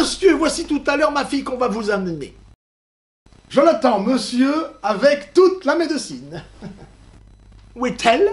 monsieur, voici tout à l'heure ma fille qu'on va vous amener. Je l'attends, monsieur, avec toute la médecine. Où est-elle?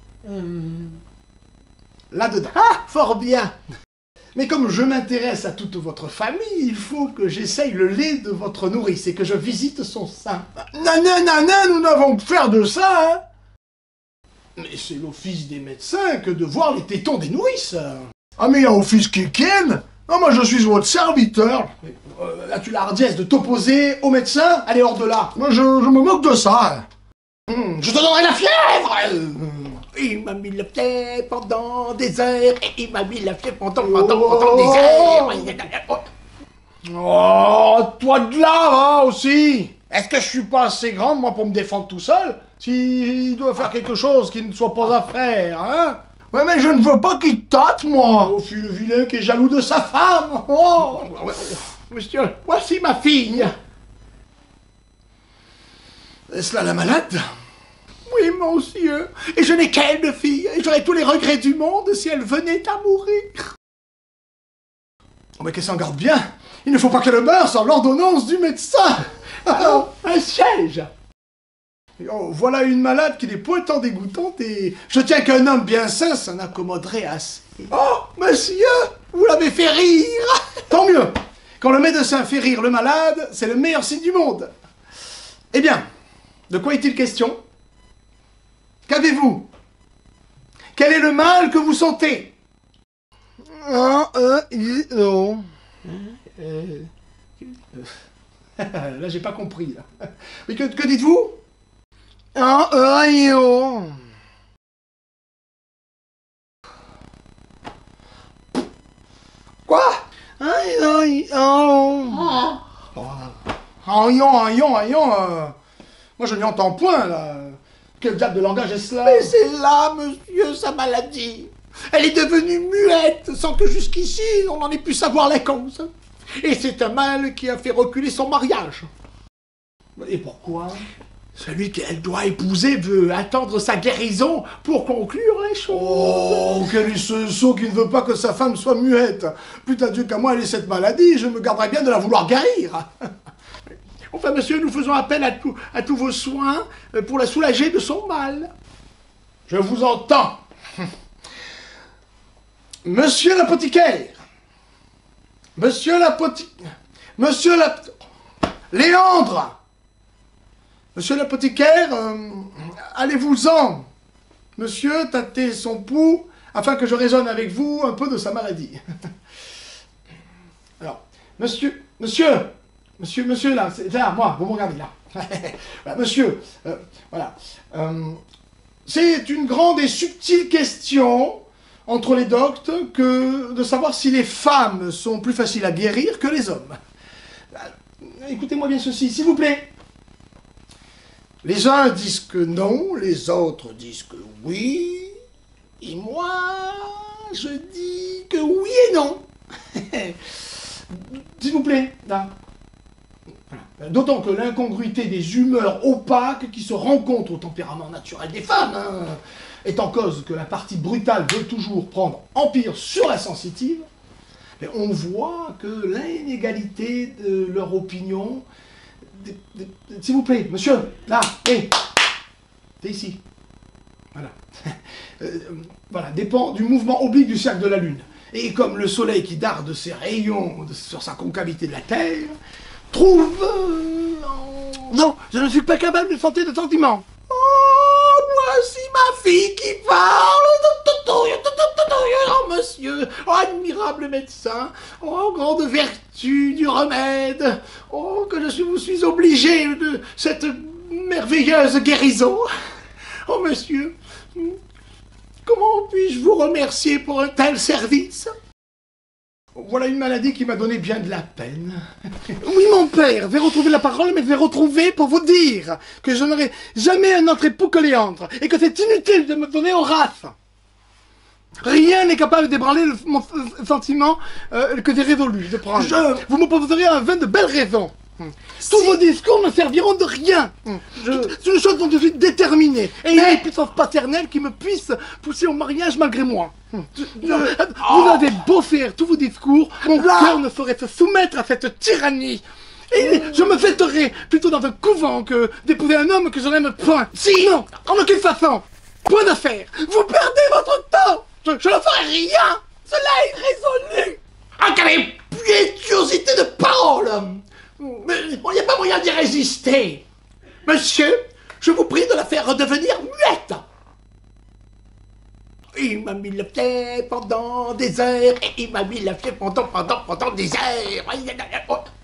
Là-dedans. Ah, fort bien. Mais comme je m'intéresse à toute votre famille, il faut que j'essaye le lait de votre nourrice et que je visite son sein. Nanana, nous n'avons que faire de ça, hein. Mais c'est l'office des médecins que de voir les tétons des nourrices. Ah, mais il y a office qui ken. Non, moi je suis votre serviteur. As-tu la hardiesse de t'opposer au médecin? Allez, hors de là. Moi je me moque de ça. Je te donnerai la fièvre. Il m'a mis la fièvre pendant des heures, et il m'a mis la fièvre pendant des heures. Oh, toi de là, va, aussi. Est-ce que je suis pas assez grande, moi, pour me défendre tout seul? S'il doit faire quelque chose qui ne soit pas à faire, hein? Ouais, mais je ne veux pas qu'il tâte, moi. Oh, fille le vilain qui est jaloux de sa femme. Oh. Monsieur, voici ma fille. Est-ce là la malade? Oui, monsieur. Et je n'ai qu'elle de fille. Et j'aurais tous les regrets du monde si elle venait à mourir. Oh, mais qu'elle s'en garde bien. Il ne faut pas qu'elle meure sans l'ordonnance du médecin. Oh, un siège. Oh, voilà une malade qui n'est point tant dégoûtante et je tiens qu'un homme bien sain s'en accommoderait assez. Oh, monsieur, vous l'avez fait rire. Tant mieux. Quand le médecin fait rire le malade, c'est le meilleur signe du monde. Eh bien, de quoi est-il question? Qu'avez-vous? Quel est le mal que vous sentez? Là, j'ai pas compris. Là. Mais que dites-vous? Quoi? Moi, je n'y entends point, là. Quel diable de langage est cela? Mais c'est là, monsieur, sa maladie. Elle est devenue muette, sans que jusqu'ici, on n'en ait pu savoir la cause. Et c'est un mal qui a fait reculer son mariage. Et pourquoi? Celui qu'elle doit épouser veut attendre sa guérison pour conclure les choses. Oh, quel est ce sot qui ne veut pas que sa femme soit muette? Putain Dieu qu'à moi elle ait cette maladie, je me garderais bien de la vouloir guérir. Enfin, monsieur, nous faisons appel à tous vos soins pour la soulager de son mal. Je vous entends. Monsieur l'apothicaire. Léandre. Monsieur l'apothicaire, allez-vous-en. Monsieur, tâtez son pouls afin que je raisonne avec vous un peu de sa maladie. Alors, monsieur, là, c'est là, moi, vous me regardez là. Voilà, monsieur, voilà. C'est une grande et subtile question entre les doctes que de savoir si les femmes sont plus faciles à guérir que les hommes. Écoutez-moi bien ceci, s'il vous plaît. Les uns disent que non, les autres disent que oui, et moi, je dis que oui et non. S'il vous plaît, là. Voilà. D'autant que l'incongruité des humeurs opaques qui se rencontrent au tempérament naturel des femmes est en cause que la partie brutale veut toujours prendre empire sur la sensitive, mais on voit que l'inégalité de leur opinion... S'il vous plaît, monsieur, là, hé, t'es ici. Voilà. Voilà, dépend du mouvement oblique du cercle de la Lune. Et comme le Soleil qui darde ses rayons sur sa concavité de la Terre, trouve... Non, je ne suis pas capable de sentir de sentiments. Oh, voici ma fille qui parle. Oh, monsieur, oh, admirable médecin, oh, grande vertu du remède, oh, que je vous suis obligé de cette merveilleuse guérison. Oh, monsieur, comment puis-je vous remercier pour un tel service? Voilà une maladie qui m'a donné bien de la peine. Oui, mon père, je vais retrouver la parole, mais je vais retrouver pour vous dire que je n'aurai jamais un autre époux que Léandre, et que c'est inutile de me donner au raf. Rien n'est capable d'ébranler mon sentiment que j'ai résolu de prendre. Vous me proposerez un vin de belles raisons. Tous vos discours ne serviront de rien. C'est une chose dont je suis déterminé. Et il y a une puissance paternelle qui me puisse pousser au mariage malgré moi. Vous avez beau faire tous vos discours, mon cœur ne saurait se soumettre à cette tyrannie. Et je me fêterai plutôt dans un couvent que d'épouser un homme que je n'aime point. Si, non, en aucune façon. Point d'affaire. Vous perdez votre temps. Je ne ferai rien. Cela est résolu. Ah, quelle impétuosité de parole! Mais il n'y a pas moyen d'y résister. Monsieur, je vous prie de la faire redevenir muette. Il m'a mis le pied pendant des heures, et il m'a mis le pied pendant des heures.